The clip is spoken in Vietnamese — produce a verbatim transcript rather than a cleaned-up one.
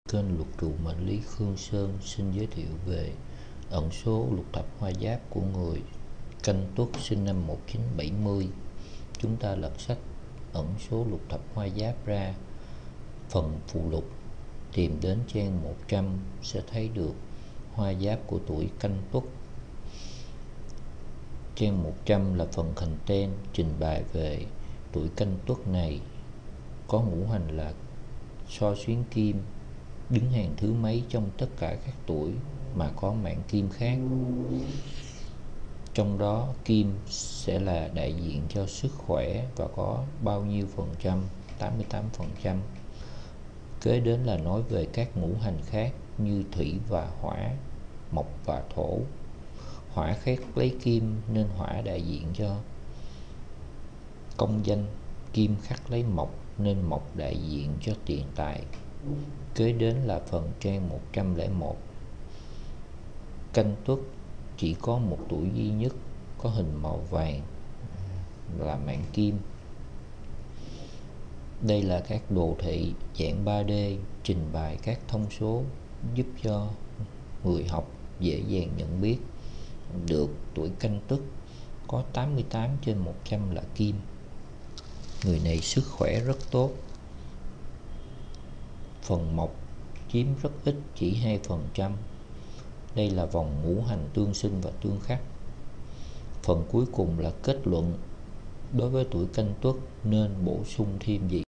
Kênh Luật Trù Mệnh Lý Khương Sơn xin giới thiệu về ẩn số lục thập hoa giáp của người Canh Tuất sinh năm một nghìn chín trăm bảy mươi. Chúng ta lật sách ẩn số lục thập hoa giáp ra phần phụ lục, tìm đến trang một trăm sẽ thấy được hoa giáp của tuổi Canh Tuất. Trang một trăm là phần hành tên trình bày về tuổi Canh Tuất này, có ngũ hành là so xuyến kim, đứng hàng thứ mấy trong tất cả các tuổi mà có mạng kim khác. Trong đó kim sẽ là đại diện cho sức khỏe và có bao nhiêu phần trăm? tám mươi tám phần trăm. Kế đến là nói về các ngũ hành khác như thủy và hỏa, mộc và thổ. Hỏa khác lấy kim nên hỏa đại diện cho công danh, kim khắc lấy mộc nên mộc đại diện cho tiền tài. Kế đến là phần trang một trăm lẻ một. Canh Tuất chỉ có một tuổi duy nhất có hình màu vàng là mạng kim. Đây là các đồ thị dạng ba D trình bày các thông số giúp cho người học dễ dàng nhận biết được tuổi Canh Tuất có tám mươi tám trên một trăm là kim. Người này sức khỏe rất tốt. Phần mộc chiếm rất ít, chỉ hai phần trăm. Đây là vòng ngũ hành tương sinh và tương khắc. Phần cuối cùng là kết luận đối với tuổi Canh Tuất nên bổ sung thêm gì.